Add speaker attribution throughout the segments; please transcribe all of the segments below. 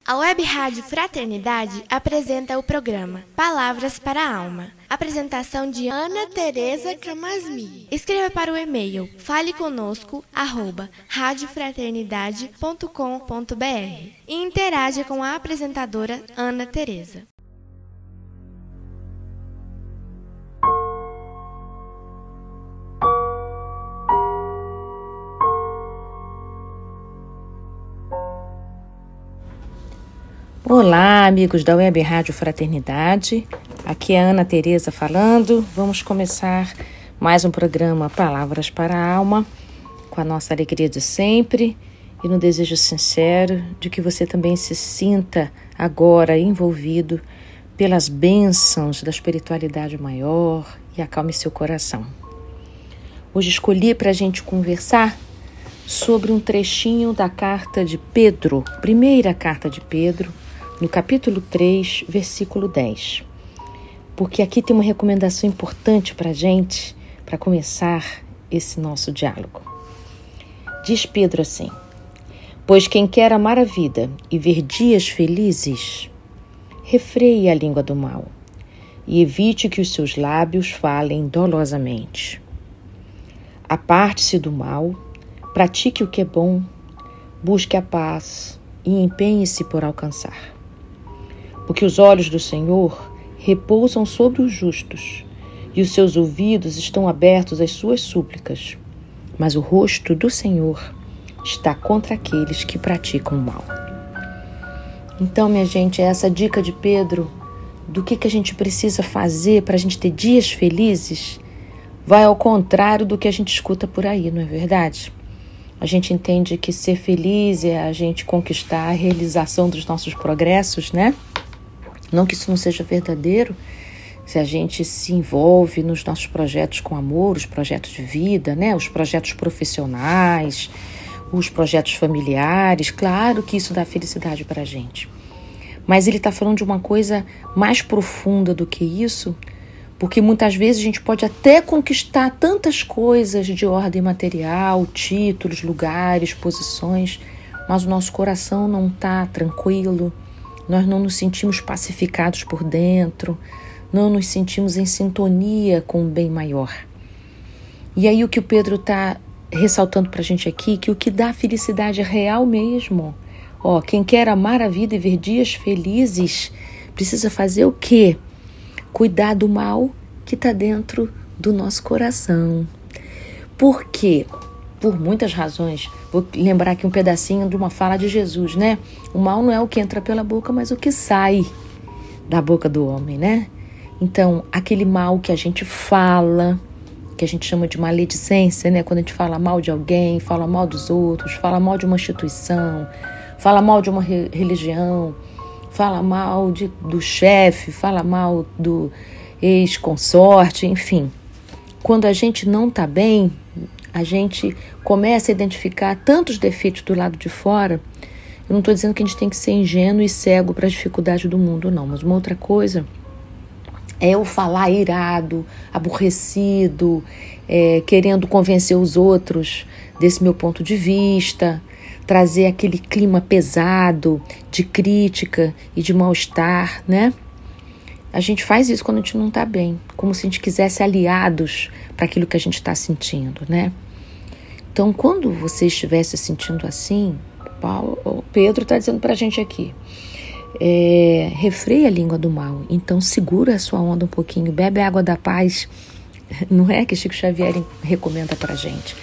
Speaker 1: A Web Rádio Fraternidade apresenta o programa Palavras para a Alma. Apresentação de Ana Tereza Camasmi. Escreva para o e-mail faleconosco@radiofraternidade.com.br e interaja com a apresentadora Ana Tereza.
Speaker 2: Olá, amigos da Web Rádio Fraternidade. Aqui é a Ana Tereza falando. Vamos começar mais um programa Palavras para a Alma, com a nossa alegria de sempre e no desejo sincero de que você também se sinta agora envolvido pelas bênçãos da espiritualidade maior e acalme seu coração. Hoje escolhi para a gente conversar sobre um trechinho da carta de Pedro, primeira carta de Pedro, no capítulo 3, versículo 10. Porque aqui tem uma recomendação importante para a gente, para começar esse nosso diálogo. Diz Pedro assim: pois quem quer amar a vida e ver dias felizes, refreie a língua do mal e evite que os seus lábios falem dolosamente. Aparte-se do mal, pratique o que é bom, busque a paz e empenhe-se por alcançar. Porque os olhos do Senhor repousam sobre os justos, e os seus ouvidos estão abertos às suas súplicas, mas o rosto do Senhor está contra aqueles que praticam o mal. Então, minha gente, essa dica de Pedro do que a gente precisa fazer para a gente ter dias felizes vai ao contrário do que a gente escuta por aí, não é verdade? A gente entende que ser feliz é a gente conquistar a realização dos nossos progressos, né? Não que isso não seja verdadeiro, se a gente se envolve nos nossos projetos com amor, os projetos de vida, né? Os projetos profissionais, os projetos familiares, claro que isso dá felicidade para a gente. Mas ele está falando de uma coisa mais profunda do que isso, porque muitas vezes a gente pode até conquistar tantas coisas de ordem material, títulos, lugares, posições, mas o nosso coração não está tranquilo, nós não nos sentimos pacificados por dentro, não nos sentimos em sintonia com o bem maior. E aí o que o Pedro está ressaltando para a gente aqui, que o que dá felicidade é real mesmo. Quem quer amar a vida e ver dias felizes, precisa fazer o quê? Cuidar do mal que está dentro do nosso coração. Por quê? Por muitas razões. Vou lembrar aqui um pedacinho de uma fala de Jesus, né? O mal não é o que entra pela boca, mas o que sai da boca do homem, né? Então, aquele mal que a gente fala, que a gente chama de maledicência, né? Quando a gente fala mal de alguém, fala mal dos outros, fala mal de uma instituição, fala mal de uma religião, fala mal do chefe, fala mal do ex-consorte, enfim. Quando a gente não está bem, a gente começa a identificar tantos defeitos do lado de fora. Eu não estou dizendo que a gente tem que ser ingênuo e cego para as dificuldades do mundo, não. Mas uma outra coisa é eu falar irado, aborrecido, querendo convencer os outros desse meu ponto de vista, trazer aquele clima pesado de crítica e de mal-estar, né? A gente faz isso quando a gente não está bem, como se a gente quisesse aliados para aquilo que a gente está sentindo, né? Então, quando você estiver se sentindo assim, Pedro está dizendo para a gente aqui, refreia a língua do mal, então segura a sua onda um pouquinho, bebe a água da paz, não é que Chico Xavier recomenda para a gente.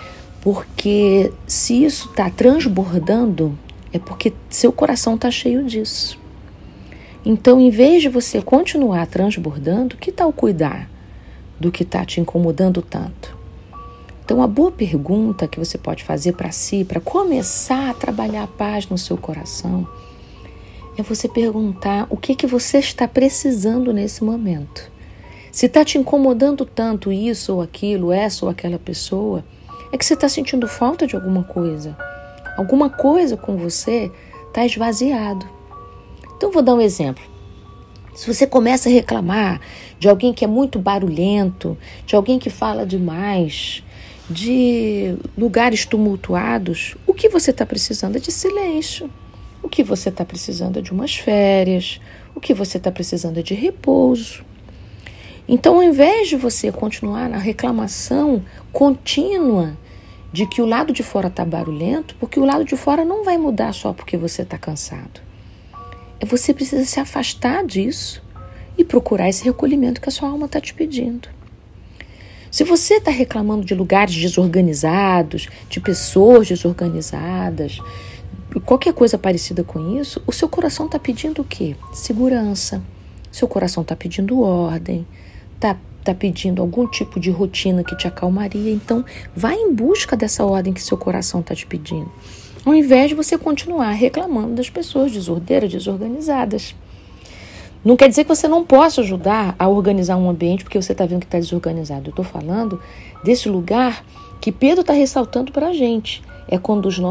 Speaker 2: Porque se isso está transbordando, é porque seu coração está cheio disso. Então, em vez de você continuar transbordando, que tal cuidar do que está te incomodando tanto? Então, a boa pergunta que você pode fazer para si, para começar a trabalhar a paz no seu coração, é você perguntar o que você está precisando nesse momento. Se está te incomodando tanto isso ou aquilo, essa ou aquela pessoa, é que você está sentindo falta de alguma coisa. Alguma coisa com você está esvaziado. Então, vou dar um exemplo. Se você começa a reclamar de alguém que é muito barulhento, de alguém que fala demais, de lugares tumultuados, o que você está precisando é de silêncio. O que você está precisando é de umas férias, o que você está precisando é de repouso. Então, ao invés de você continuar na reclamação contínua de que o lado de fora está barulhento, porque o lado de fora não vai mudar só porque você está cansado. Você precisa se afastar disso e procurar esse recolhimento que a sua alma está te pedindo. Se você está reclamando de lugares desorganizados, de pessoas desorganizadas, qualquer coisa parecida com isso, o seu coração está pedindo o quê? Segurança. Seu coração está pedindo ordem, está pedindo algum tipo de rotina que te acalmaria. Então, vai em busca dessa ordem que seu coração está te pedindo, ao invés de você continuar reclamando das pessoas desordeiras, desorganizadas. Não quer dizer que você não possa ajudar a organizar um ambiente porque você está vendo que está desorganizado. Eu estou falando desse lugar que Pedro está ressaltando para a gente. É quando os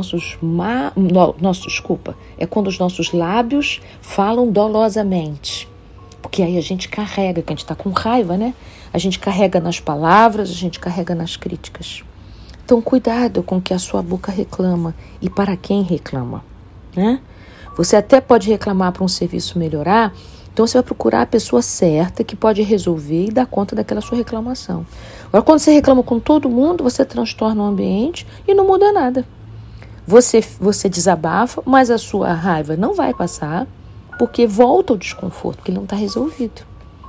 Speaker 2: quando os nossos lábios falam dolosamente. Porque aí a gente carrega, que a gente está com raiva, né? A gente carrega nas palavras, a gente carrega nas críticas. Então, cuidado com o que a sua boca reclama e para quem reclama, né? Você até pode reclamar para um serviço melhorar, então você vai procurar a pessoa certa que pode resolver e dar conta daquela sua reclamação. Agora, quando você reclama com todo mundo, você transtorna o ambiente e não muda nada. Você desabafa, mas a sua raiva não vai passar, porque volta o desconforto, porque ele não está resolvido.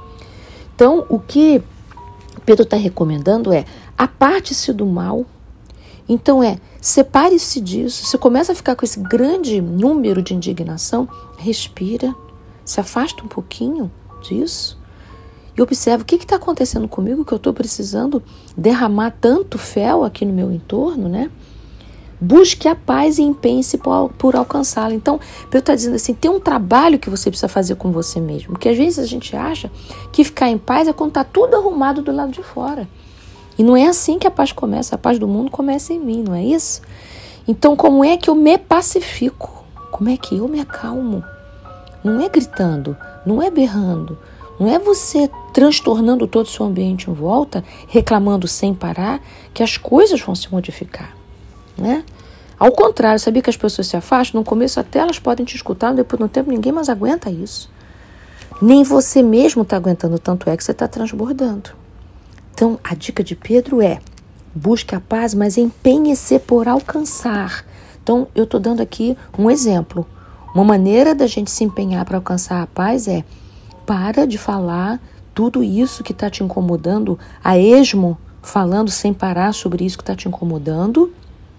Speaker 2: Então, o que Pedro está recomendando é aparte-se do mal. Então separe-se disso. Você começa a ficar com esse grande número de indignação, respira, se afasta um pouquinho disso e observa o que está acontecendo comigo, que eu estou precisando derramar tanto fel aqui no meu entorno, né? Busque a paz e empenhe-se por alcançá-la. Então, Pedro está dizendo assim, tem um trabalho que você precisa fazer com você mesmo. Porque às vezes a gente acha que ficar em paz é quando está tudo arrumado do lado de fora. E não é assim que a paz começa. A paz do mundo começa em mim, não é isso? Então, como é que eu me pacifico? Como é que eu me acalmo? Não é gritando, não é berrando, não é você transtornando todo o seu ambiente em volta, reclamando sem parar, que as coisas vão se modificar. Né? Ao contrário, sabia que as pessoas se afastam? No começo até elas podem te escutar, depois de um tempo ninguém mais aguenta isso. Nem você mesmo está aguentando, tanto é que você está transbordando. Então, a dica de Pedro é, busque a paz, mas empenhe-se por alcançar. Então, eu estou dando aqui um exemplo. Uma maneira da gente se empenhar para alcançar a paz é, para de falar tudo isso que está te incomodando, a esmo, falando sem parar sobre isso que está te incomodando.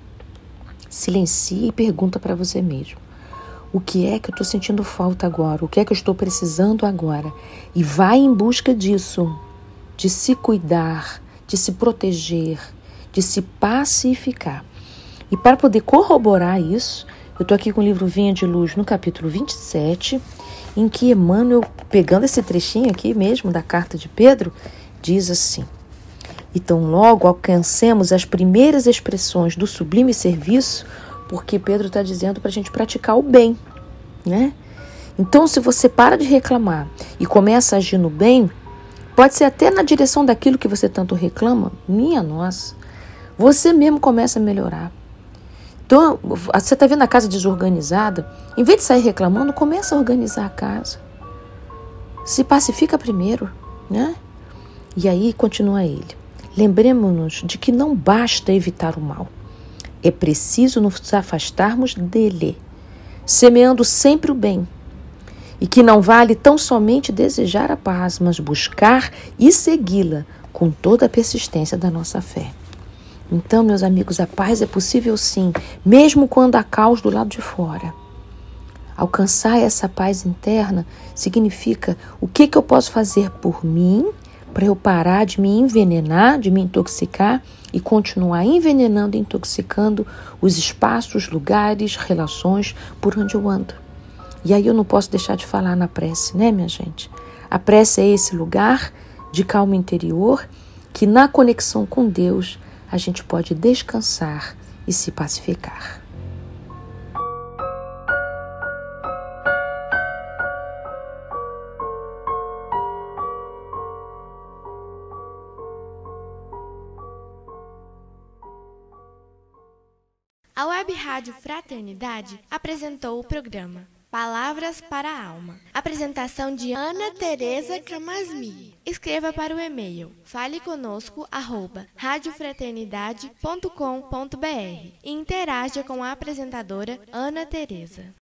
Speaker 2: Silencie e pergunta para você mesmo. O que é que eu estou sentindo falta agora? O que é que eu estou precisando agora? E vai em busca disso, de se cuidar, de se proteger, de se pacificar. E para poder corroborar isso, eu estou aqui com o livro Vinha de Luz no capítulo 27, em que Emmanuel, pegando esse trechinho aqui mesmo da carta de Pedro, diz assim: então logo alcancemos as primeiras expressões do sublime serviço, porque Pedro está dizendo para a gente praticar o bem, né? Então, se você para de reclamar e começa a agir no bem, pode ser até na direção daquilo que você tanto reclama, minha nossa, você mesmo começa a melhorar. Então, você está vendo a casa desorganizada, em vez de sair reclamando, começa a organizar a casa. Se pacifica primeiro, né? E aí continua ele. Lembremos-nos de que não basta evitar o mal. É preciso nos afastarmos dele, semeando sempre o bem. E que não vale tão somente desejar a paz, mas buscar e segui-la com toda a persistência da nossa fé. Então, meus amigos, a paz é possível sim, mesmo quando há caos do lado de fora. Alcançar essa paz interna significa o que eu posso fazer por mim para eu parar de me envenenar, de me intoxicar e continuar envenenando e intoxicando os espaços, lugares, relações por onde eu ando. E aí eu não posso deixar de falar na prece, né, minha gente? A prece é esse lugar de calma interior que na conexão com Deus a gente pode descansar e se pacificar.
Speaker 1: A Web Rádio Fraternidade apresentou o programa Palavras para a Alma. Apresentação de Ana Tereza Camasmi. Escreva para o e-mail faleconosco@radiofraternidade.com.br e interaja com a apresentadora Ana Tereza.